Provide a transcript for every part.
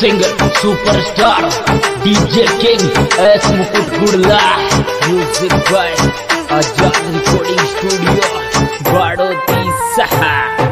Singer superstar DJ king S Mukut Gudla, music by Azad recording studio Badoti सहा।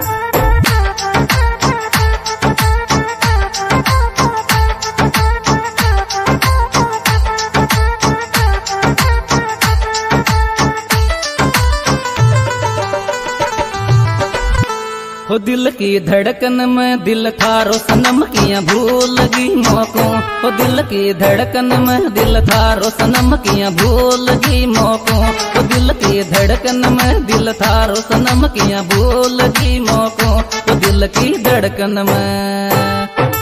हो दिल की धड़कन में दिल थारो सनम किया भूल गई मौको। हो दिल की धड़कन में दिल थारो सनम किया भूल गई मौको। हो दिल की धड़कन में दिल थारो सनम किया भूल गई मौको। हो दिल की धड़कन में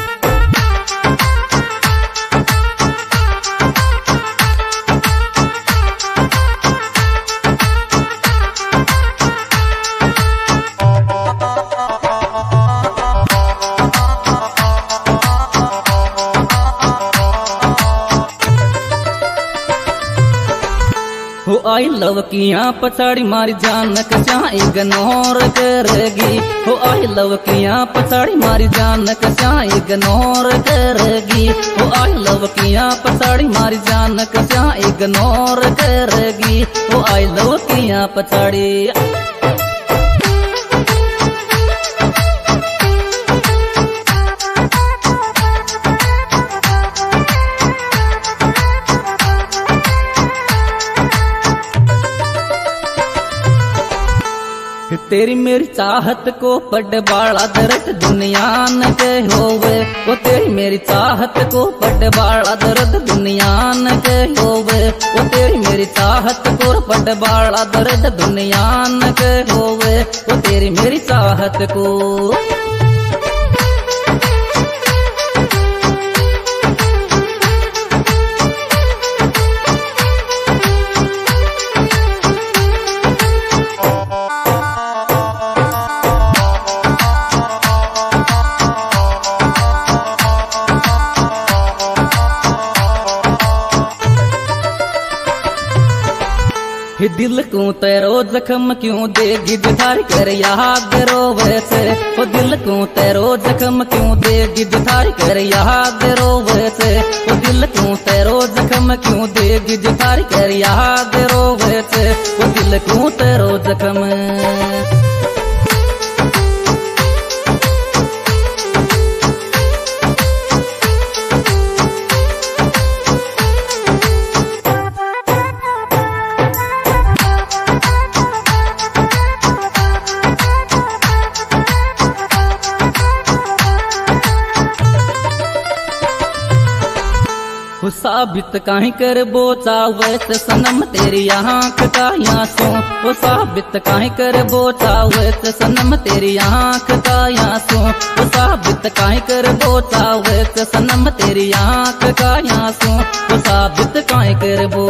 हो आई लव किया पछाड़ी मारी जान कशा इग्नोर करेगी। हो आई लव किया पछाड़ी मारी जान कशा इग्नोर करेगी। हो आई लव किया पछाड़ी मारी जान कशा इग्नोर करेगी। हो आई लव किया पछाड़ी तेरी मेरी चाहत को पड़ बाड़ा दर्द दुनिया न के होवे। वो तेरी मेरी चाहत को पड़ बाड़ा दर्द दुनिया न के होवे। वो तेरी मेरी चाहत को पड़ बाड़ा दर्द दुनिया न के होवे। वो तेरी मेरी चाहत को दिल को तेरो जख्म क्यों देगी जिधार कर याद रोवे से। ओ दिल को तेरो जख्म क्यों देगी जिधार कर याद रोवे से। ओ दिल को तेरो जख्म क्यों देगी जिधार कर याद रोवे से। ओ दिल को तेरो जख्म साबित काहे कर बोचा वैसे सनम तेरी आँख का आंसू। वो साबित काहे कर बोचा वैसे सनम तेरी आँख का आंसू। वो साबित काहे कर बोचा वैसे सनम तेरी आँख का आंसू। वो साबित काहे कर बो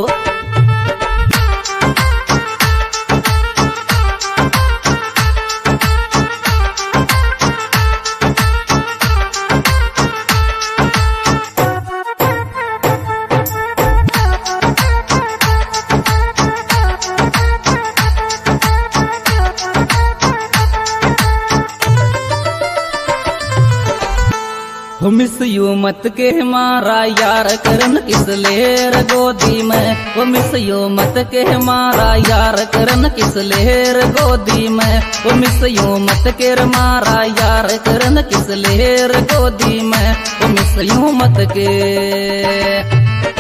हो मिस यू मत के मारा यार करन किस लेर गोदी में। वो मिस यू मत के मारा यार करन किस लेर गोदी में। वो मिस यू मत के मारा यार करन किस लेर गोदी में। वो मिस यू मत के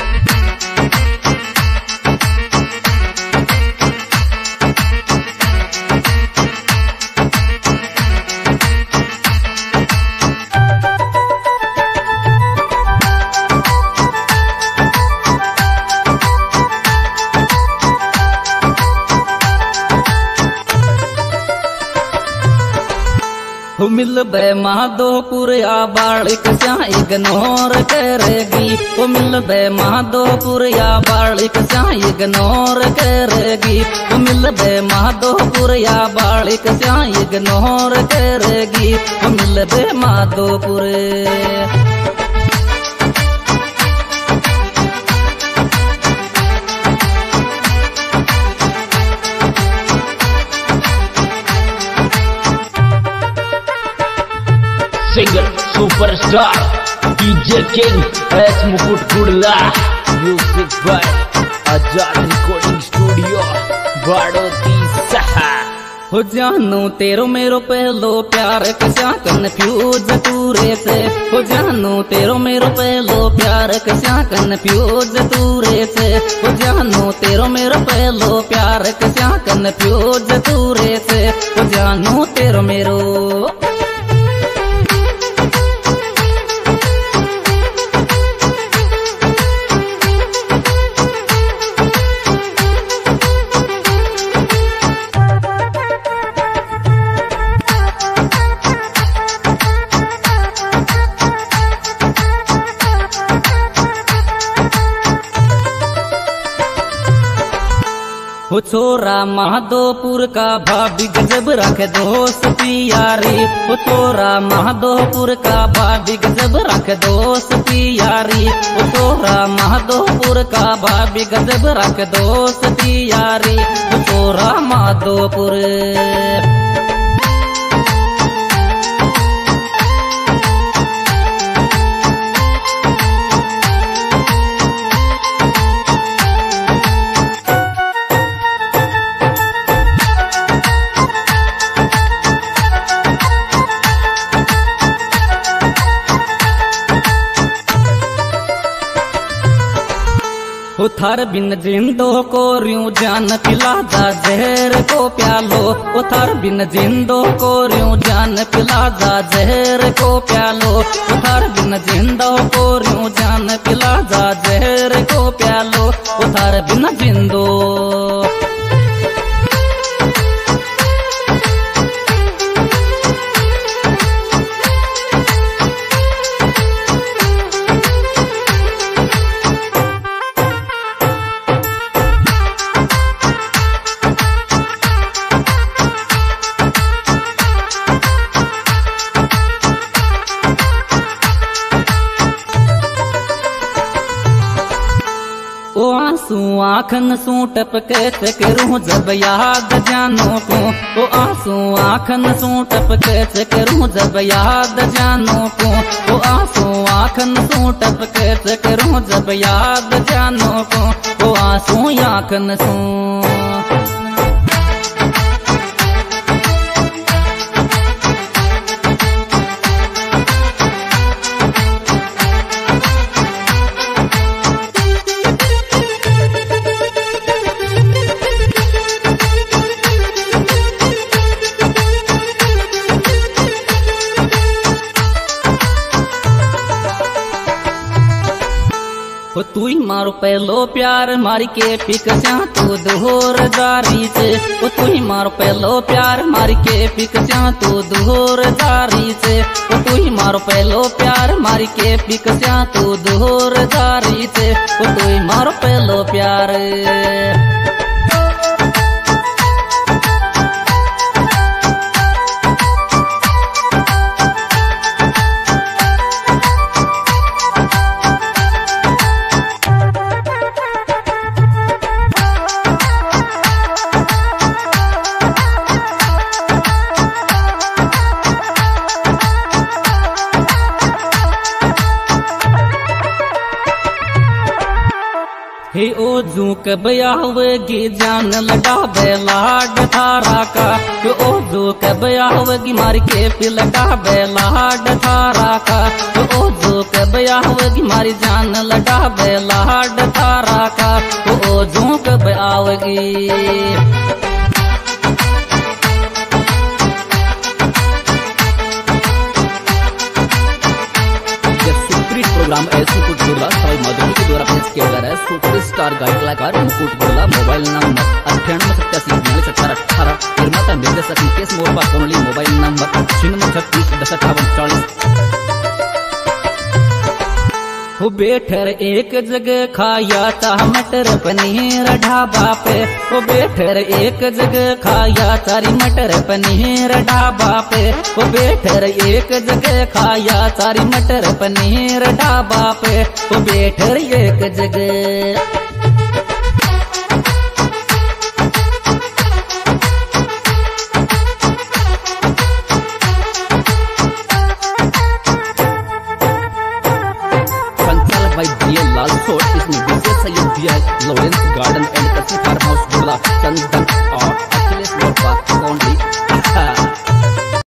मिल बे माधोपुर या बालिक क्या इग्नोर करेगी। वो मिल बे माधोपुर या बालिक क्या इग्नोर करेगी। वो मिल बे माधोपुर या बालिक क्या इग्नोर करेगी। वो मिल बे Madhopur singer superstar DJ King S Mukut Gudla music by Azad recording studio Badoti सहा। हो जानू तेरो मेरो पहलो प्यार कसा कन्फ्यूज तूरे से। हो जानू तेरो मेरो पहलो प्यार कसा कन्फ्यूज तूरे से। हो जानू तेरो मेरो पहलो प्यार कसा कन्फ्यूज तूरे से। हो जानू तेरो मेरो हो छोरा महादोपुर का भाभी गजब रख दोस्ती यारी। हो छोरा महादोपुर का भाभी गजब रख दोस्ती यारी। हो छोरा महादोपुर का भाभी गजब रख दोस्ती यारी। हो छोरा महादोपुर उथार बिन जिंदो को रियूं जान पिला जा जहर को प्यालो। उथार बिन जिंदो को रियूं जान पिला जा जहर को प्यालो। उथार बिन जिंदो को रियूं जान पिला जा जहर को प्यालो। उथार बिन जिंदो आंसू आँखन सू टपके से करूँ जब याद जानो को। ओ आंसू आँखन सू टपके से करूँ जब याद जानो को। ओ आंसू आँखन सू टपके से करूँ जब याद जानो को। ओ आंसू आँखन सू हो तू ही मारो पहलो प्यार मारी के पिकचा तू दोहर जारी से। हो तू ही मारो पहलो प्यार मारी के पिकचा तू दोहर जारी से। हो तू ही मारो पहलो प्यार मारी के पिकचा तू दोहर जारी से। हो तू ही मारो पहलो प्यार हे ओ झूक बयावगी जान लगा बेलाड थारा का। ओ झूक बयावगी मार के पिलगा बेलाड थारा का। ओ झूक बयावगी मारी जान लगा बेलाड थारा का। ओ झूक बयावगी प्रोग्राम ऐसे मुकुट गुड़ला सवाई माधुरी के द्वारा पेश किया जा रहा है। सुपरस्टार गायक कलाकार मुकुट गुड़ला। मोबाइल नंबर 9887 निर्माता निर्देशक मुकेश मोरबा कोनली। मोबाइल नंबर 9636 हो बेठर एक जगह खाया था मटर पनीर ढाबा पे। हो बेठर एक जगह खाया सारी मटर पनीर ढाबा पे। हो बेठर एक जगह खाया सारी मटर पनीर ढाबा पे। हो बेठर एक जगह लाल शॉट। इसमें विशेष सहयोग दिया है लॉरेंस गार्डन एंड कसी farm house Gudla, Chandan art.